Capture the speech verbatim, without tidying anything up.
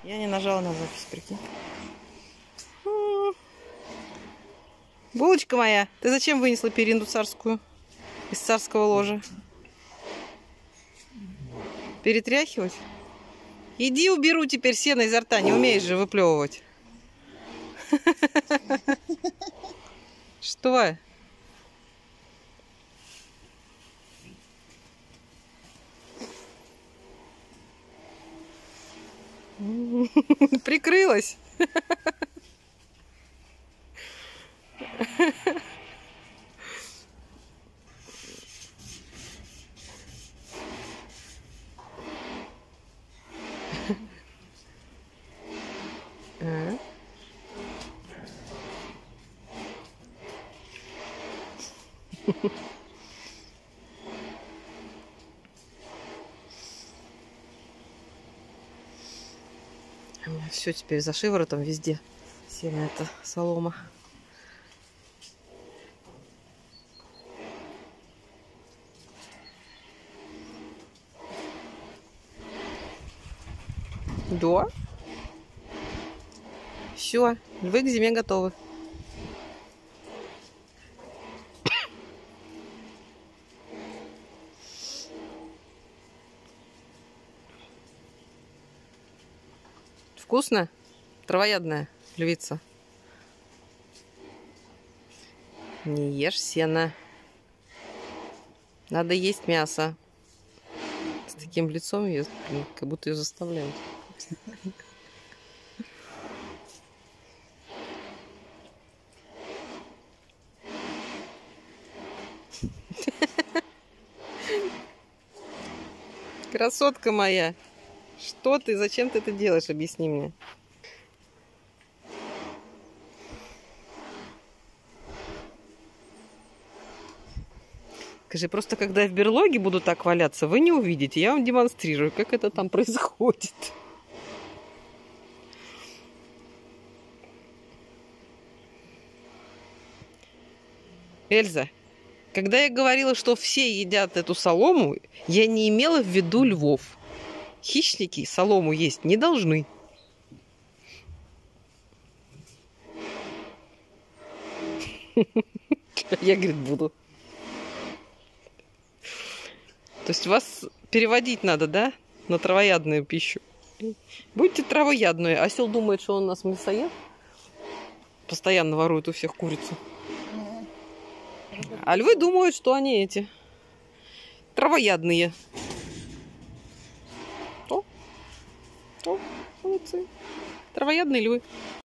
Я не нажала на запись, прикинь. Булочка моя, ты зачем вынесла перинду царскую из царского ложа? Перетряхивать? Иди уберу теперь сено изо рта, не умеешь же выплевывать. Что? Прикрылась. А? У меня все теперь за шиворотом везде. Сено это солома. Да. Все, львы к зиме готовы. Вкусно? Травоядная львица. Не ешь сено. Надо есть мясо. С таким лицом ее, как будто ее заставляют. Красотка моя. Что ты? Зачем ты это делаешь? Объясни мне. Скажи, просто когда я в берлоге буду так валяться, вы не увидите. Я вам демонстрирую, как это там происходит. Эльза, когда я говорила, что все едят эту солому, я не имела в виду львов. Хищники солому есть не должны. Я, говорит, буду. То есть вас переводить надо, да? На травоядную пищу. Будьте травоядные. Осел думает, что он у нас мясоед. Постоянно ворует у всех курицу. А львы думают, что они эти травоядные. О, о, молодцы. Травоядные львы.